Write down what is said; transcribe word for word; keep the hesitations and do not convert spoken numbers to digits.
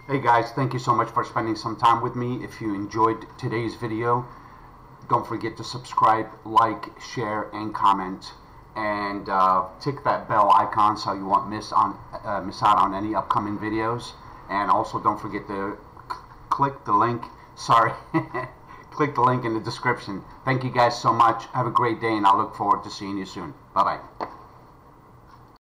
Hey guys, thank you so much for spending some time with me. If you enjoyed today's video, don't forget to subscribe, like, share, and comment, and uh, tick that bell icon so you won't miss on uh, miss out on any upcoming videos. And also don't forget to click the link. Sorry, click the link in the description. Thank you guys so much. Have a great day, and I look forward to seeing you soon. Bye bye.